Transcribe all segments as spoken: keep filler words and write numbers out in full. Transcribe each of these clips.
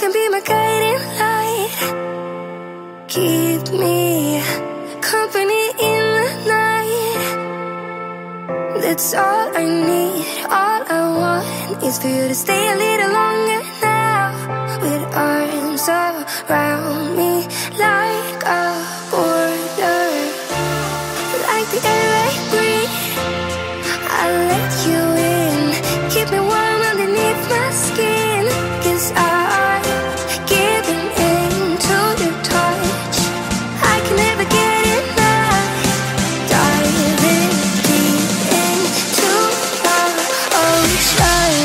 can be my guiding light. Keep me company in the night. That's all I need. All I want is for you to stay a little longer now, with arms around me like a border. Like the air I breathe, I'll let you in. Keep me warm underneath my skin, 'cause I'm giving in to your touch. I can never get enough. Diving deep into the ocean.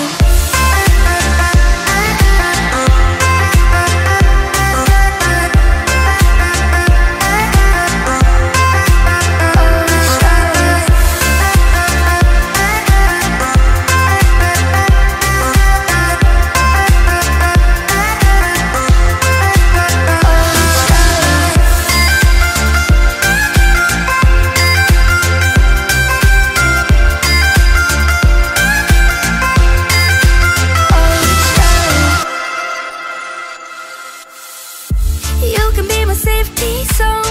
You can be my safety zone.